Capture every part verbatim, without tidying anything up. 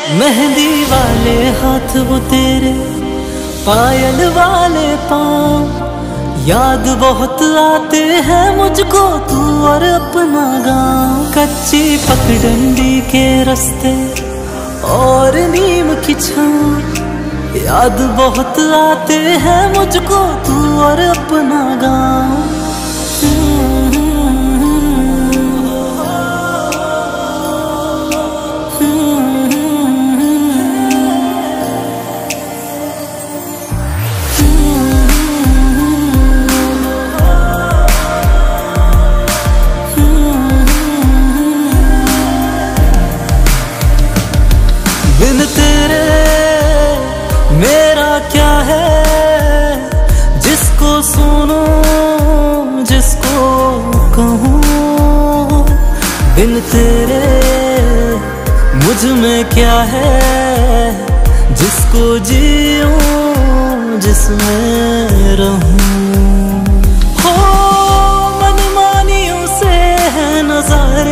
मेहंदी वाले हाथ वो तेरे, पायल वाले पाँव, याद बहुत आते हैं मुझको तू और अपना गाँव। कच्ची पगडंडी के रास्ते और नीम की छाँव, याद बहुत आते हैं मुझको तू और अपना गाँव। बिन तेरे मेरा क्या है, जिसको सुनूं जिसको कहूँ। बिन तेरे मुझ में क्या है, जिसको जीऊं जिसमें रहूं। हो मनमानियों से है नजारे,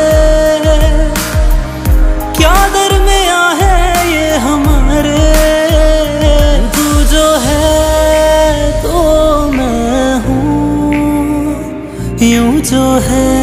क्या दरमिया है ये हमारे। तू जो है तो मैं हूँ, यूं जो है